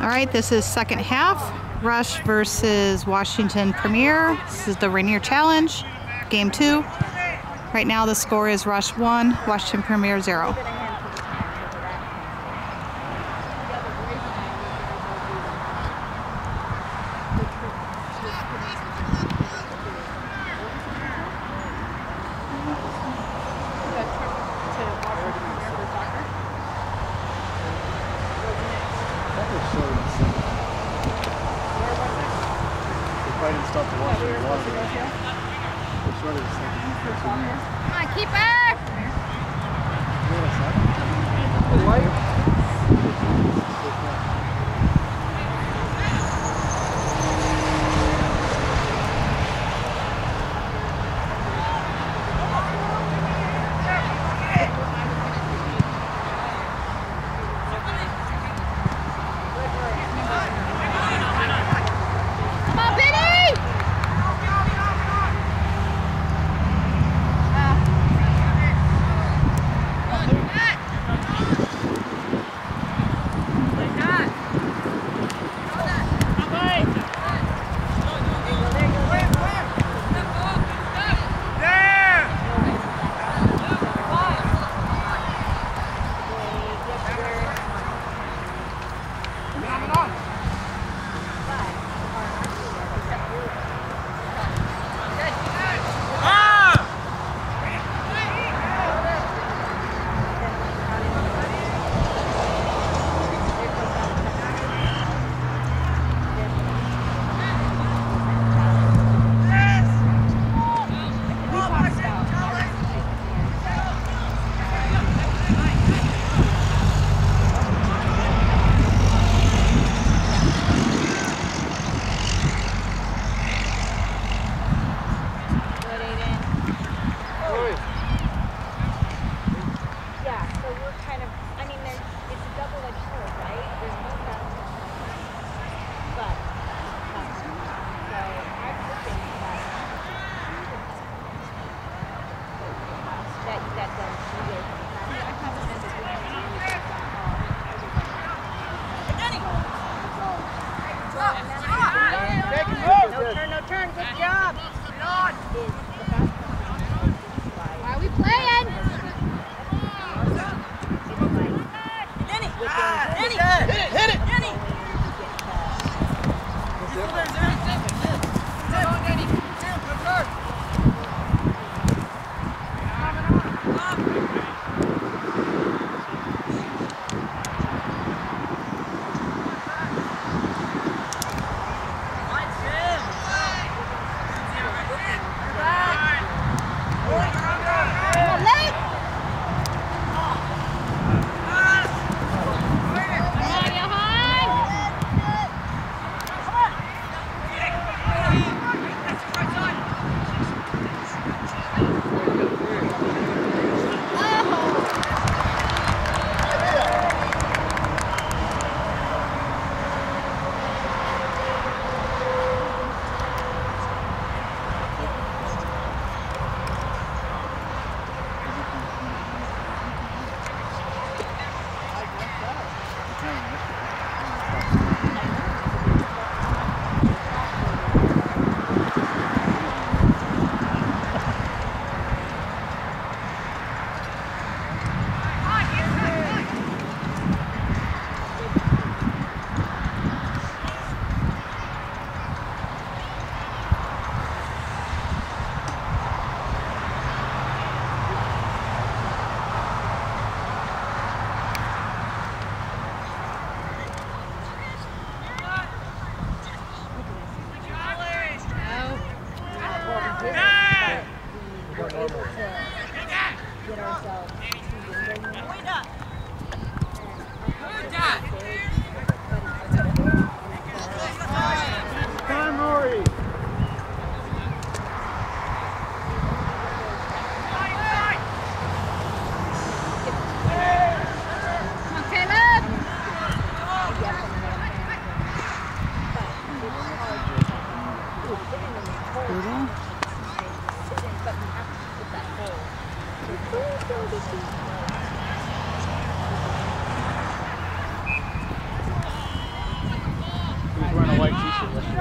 All right, this is second half. Rush versus Washington Premier. This is the Rainier Challenge, game 2. Right now the score is Rush 1, Washington Premier 0. Come on, keeper!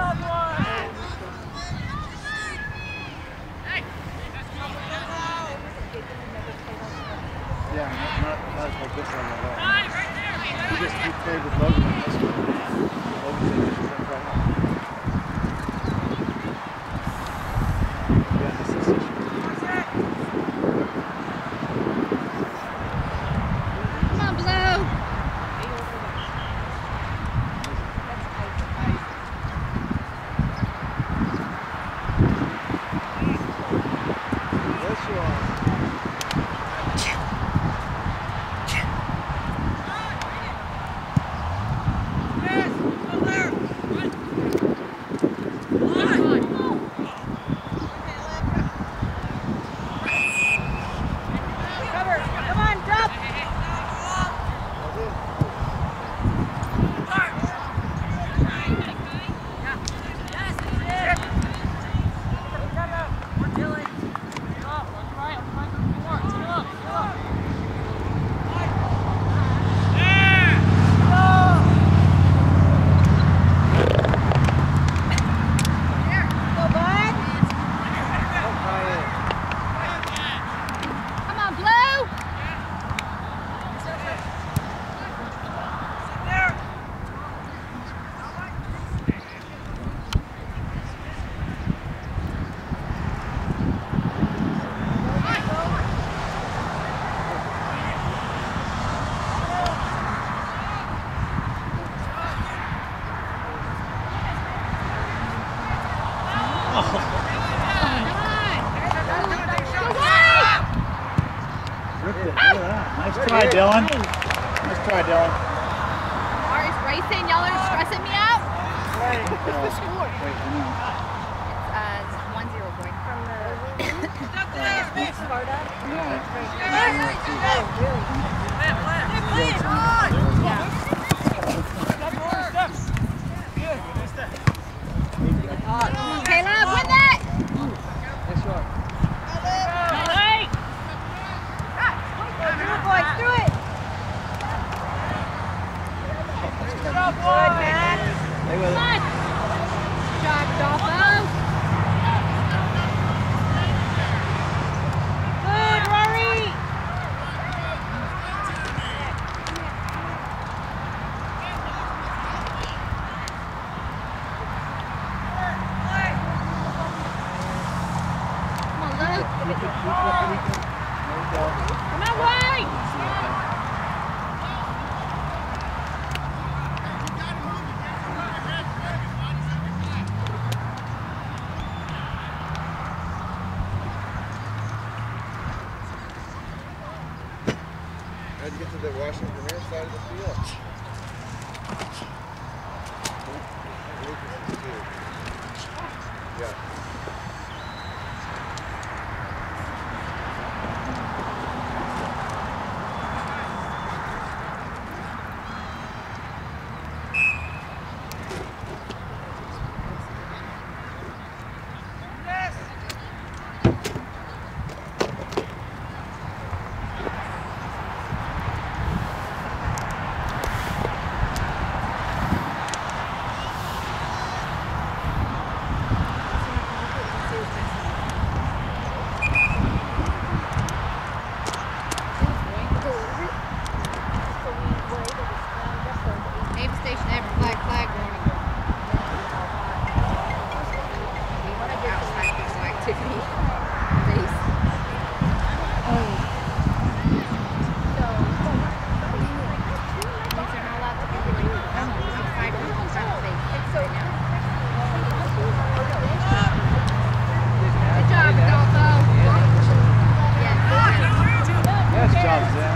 Nice try, Dylan. Nice try, Dylan. Are you racing? Y'all are stressing me out? Wait, It's 1-0 boy. From the Sparta? Caleb, win that! Nice shot. Boys, do it! Good, man. Stay with it. Good job, Dolpho. Good, Rory. Come on, Luke. Come on, Wayne. How'd you get to the Washington Premier side of the field? Yeah. Navy Station, every flag warning. Outside physical activity. Please. These are not allowed to be outside from the front face right now. Good job, Adolfo. Yes. Nice job, Zach.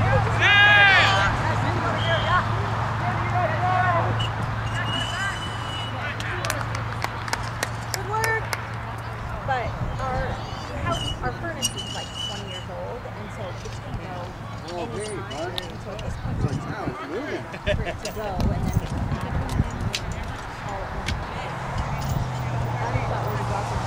Good work. But our furnace is like 20 years old, and so it's going to go anytime until this point for it to go, and then all at once. I thought we were walking.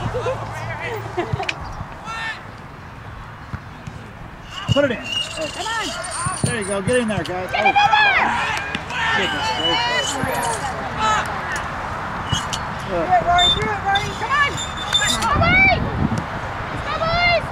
Put it in. Oh. Come on. There you go. Get in there, guys. Get it over! Goodness gracious. it, Rory. Do it, Rory. Come on. Come on. Come boys.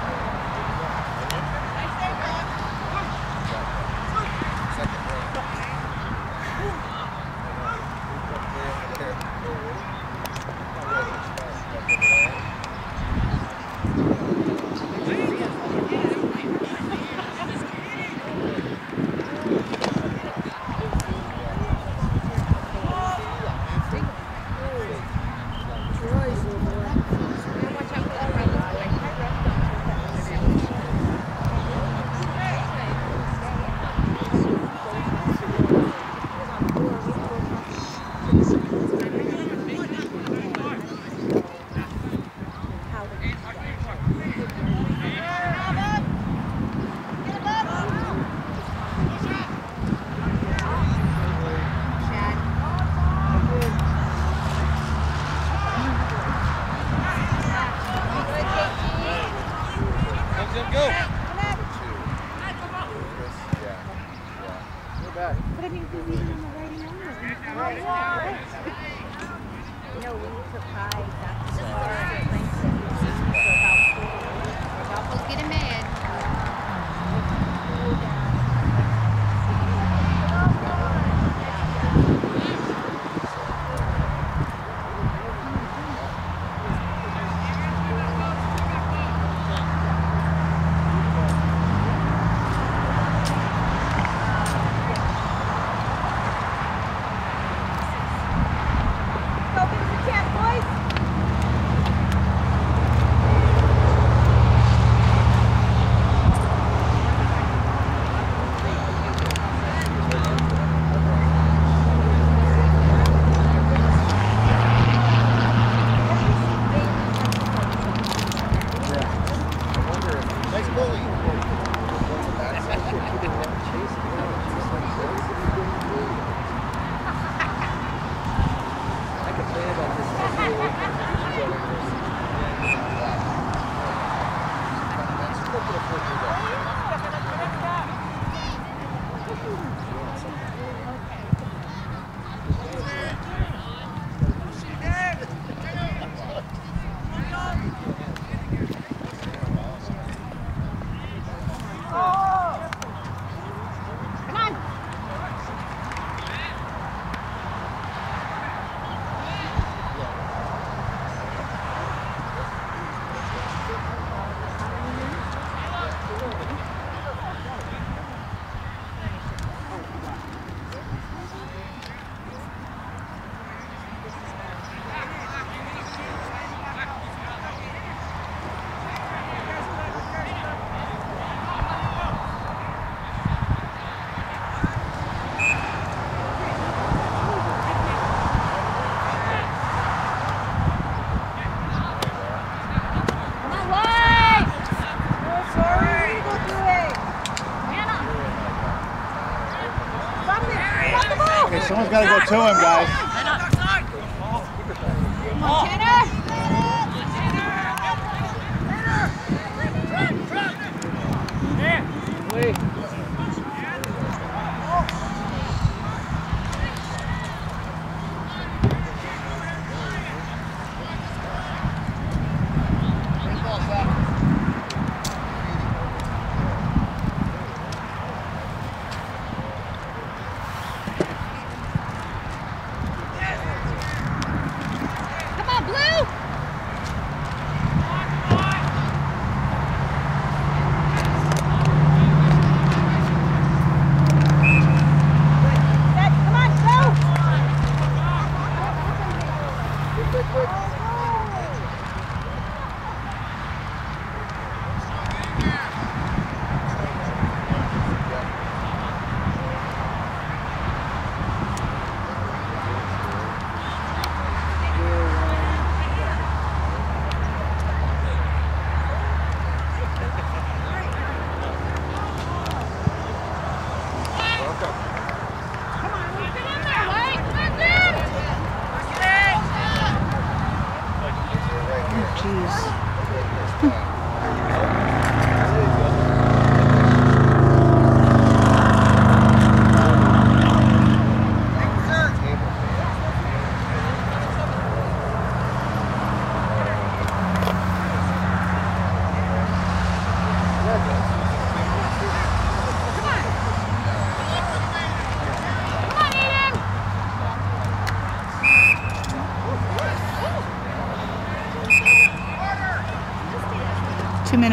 Someone's got to go to him, guys.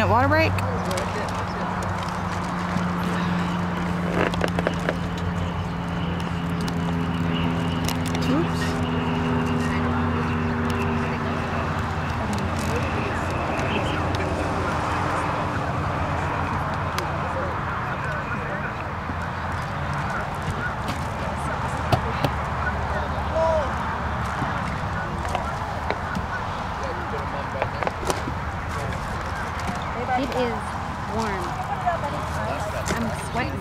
2-minute water break. Oops. It is warm. I'm sweating.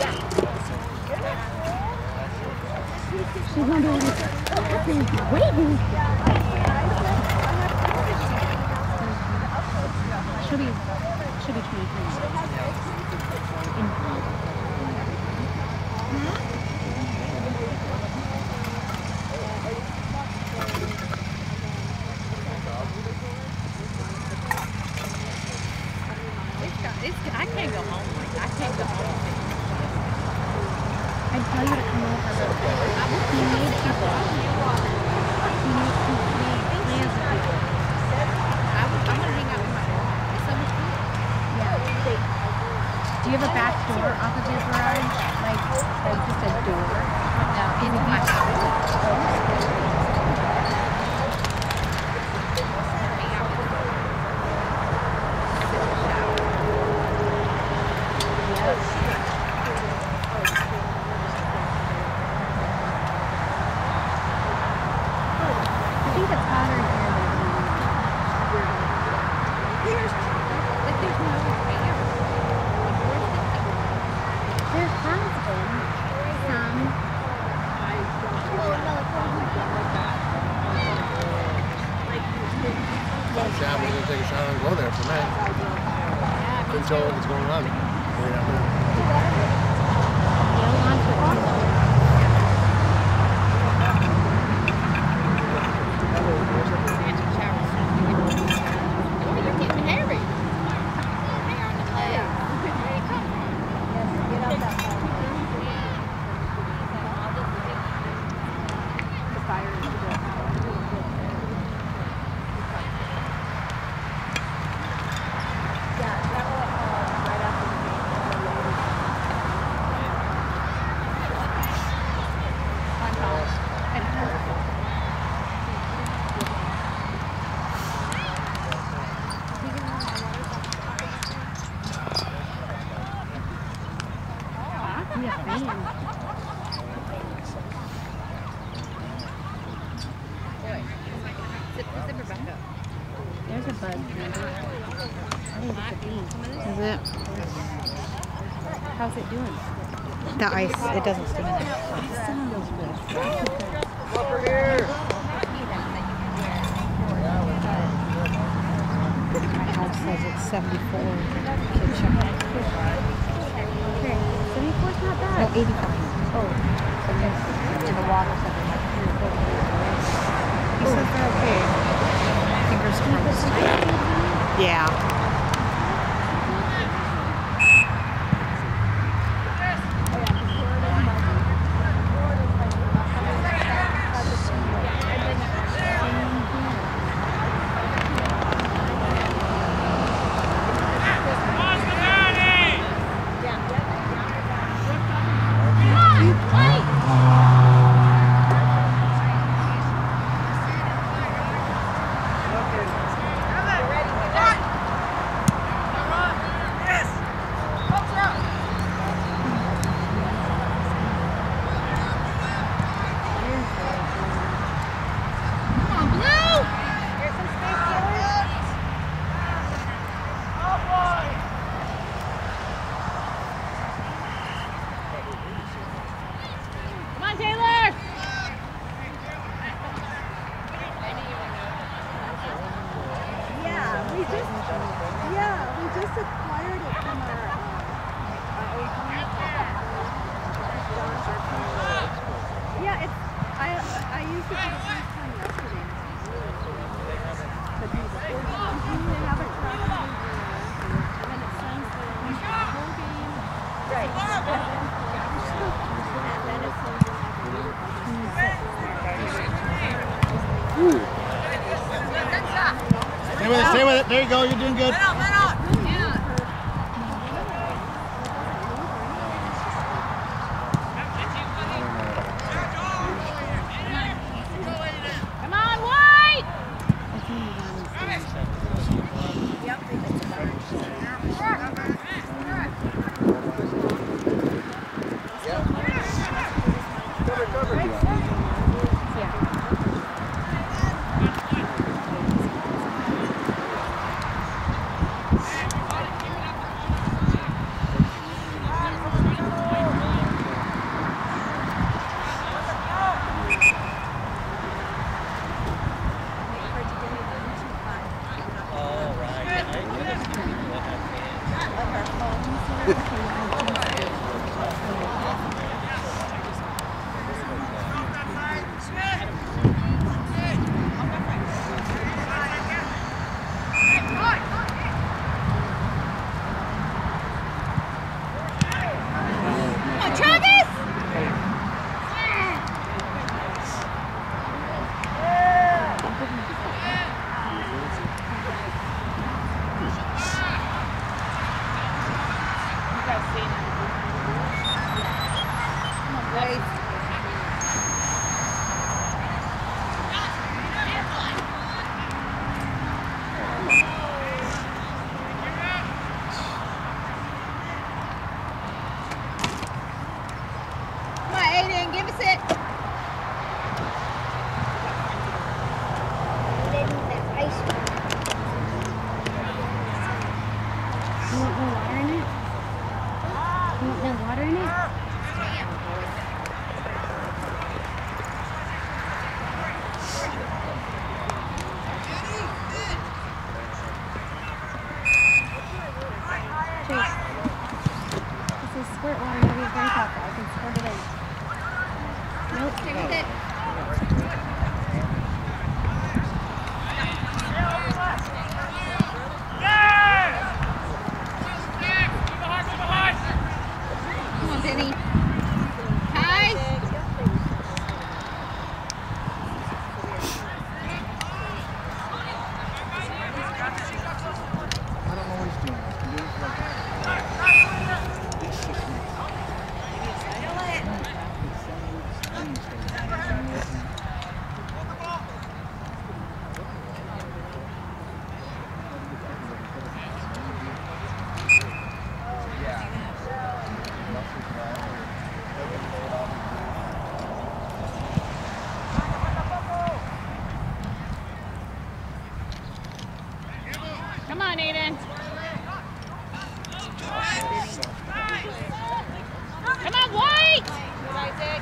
She's gonna be waiting. Should be 23. I can't go home. I can't go home. I'd tell you to come over. He made people. He made plans with people. I'm gonna hang out with my mom. It's so much fun. Yeah. Do you have a back door off of your garage? Like just a door? No, into my house. I think it's hotter here There has been some. Yeah, we're gonna take a shot and go there for me. Couldn't tell what was going on. Way down there. Hold on to it. There's a bug. I think it's a bee. Is it? How's it doing? The ice, it doesn't sting in there. Over here. My house says it's 74. Kid check. Okay, 74 is not bad. No, 85. Oh, And the water's up in like 3 or 4 degrees. He says they're okay. Fingers crossed. Yeah. We just acquired it from our old home. Yeah, it's. I used it for the first time yesterday. But these they have it for and then it sends the whole game. Right. And then it sends Stay with it, stay with it. There you go, you're doing good. Yeah. Come on, Aiden. Come on, White! Good, Isaac.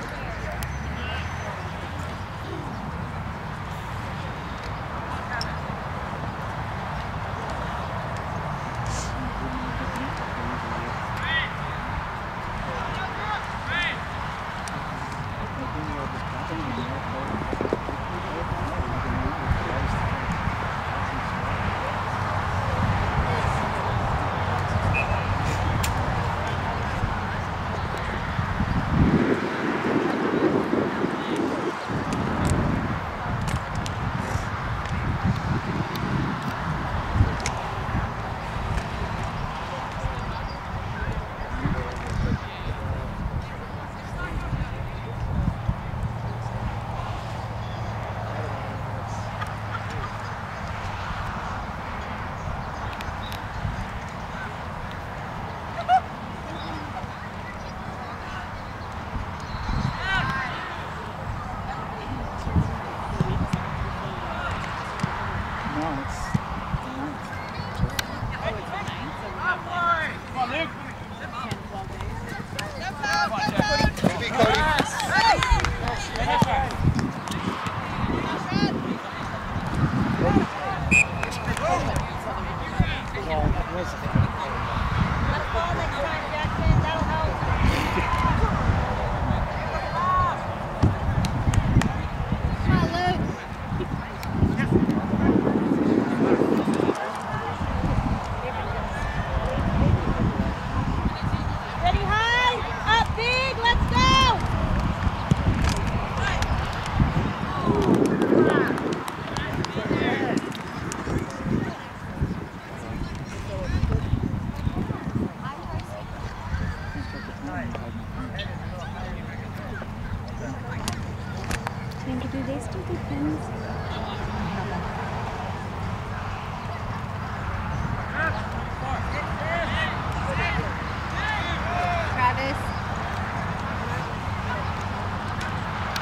Do they still do pins? Travis.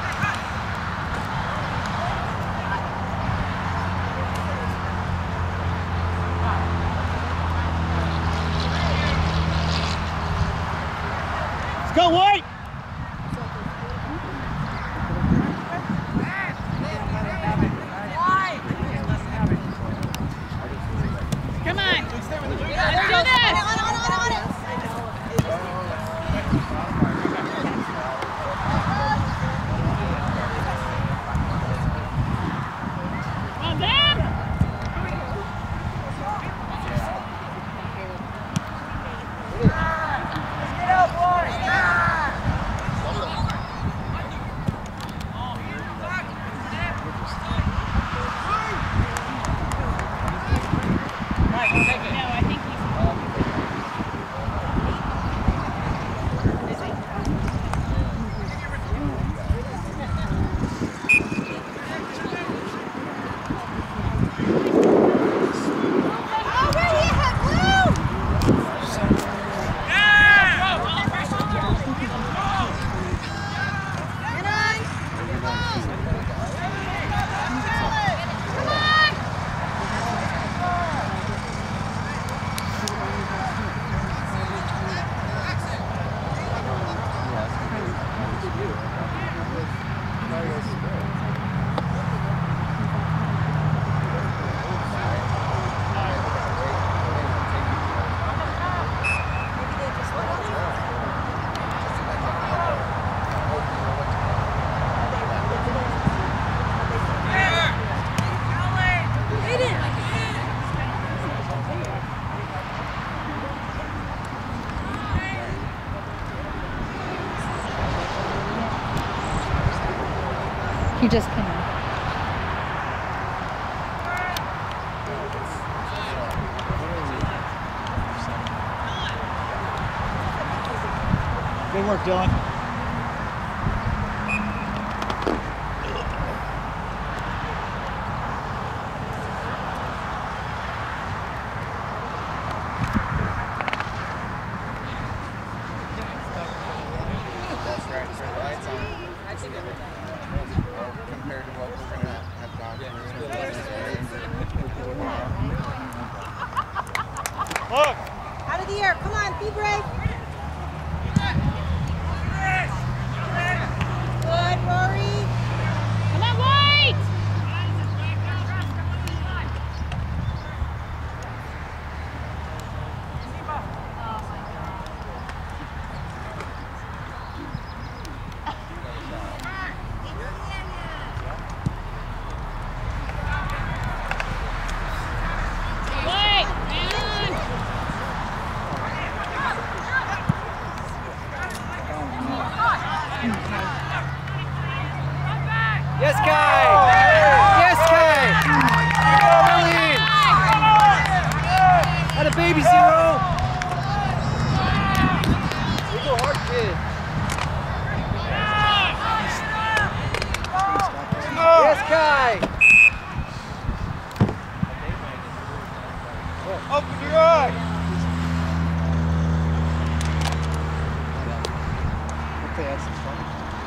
He just came in. Good work, Dylan. Compared to what we're gonna have gone through. Look! Out of the air. Come on, be brave. Good, Rory. Come on, White! White, man! Yes, Kai! Yes, Kai! Brilliant! Had a baby zero! You go hard, kid. Yes, Kai! Open your eyes! Okay, that's some fun.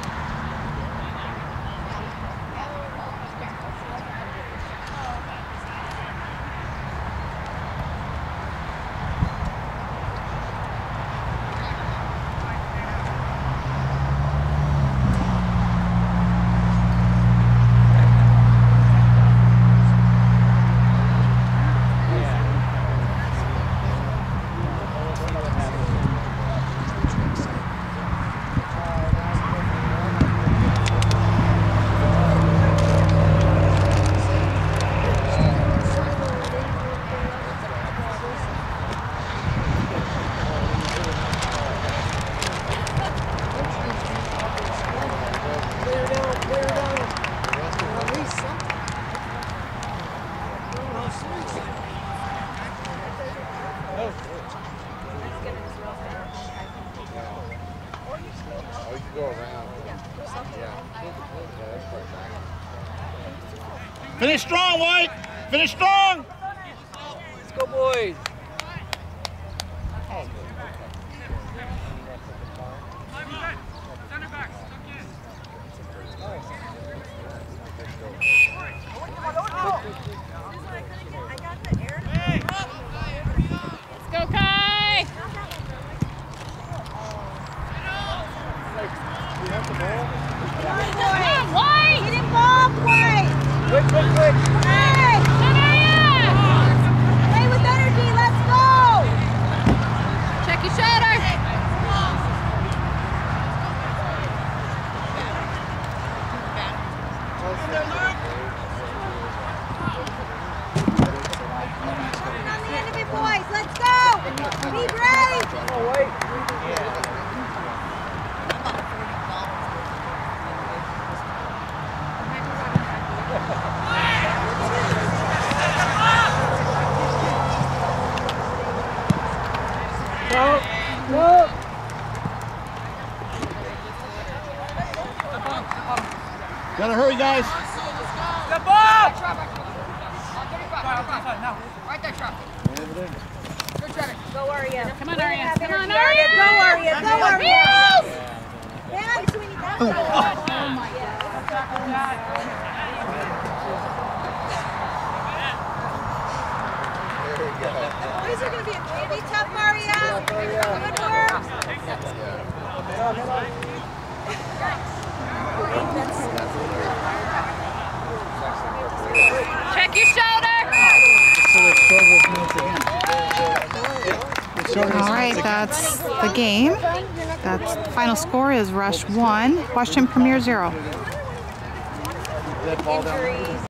Oh, you can go around. Yeah. That's quite nice. Finish strong, White! Finish strong! Let's go, boys! Let's go, Kai! Come on, White! Get involved, White. Quick, quick, quick! Hey, play with energy. Let's go. Check your shoulder! On the end of it, boys. Let's go. Be brave. Oh, wait! Go! Go! Gotta hurry, guys. Step up! Go, Arya. Come on, Arya. Come on, Arya. Arya! Go, Arya. Go, Arya. Heels! Yeah, Sweeney, that's right. Oh, my Boys are going to be tough, Arya. Good work. Come on. All right, that's the game. That's the final score is Rush 1, Washington Premier 0. Dead ball down there. Injuries.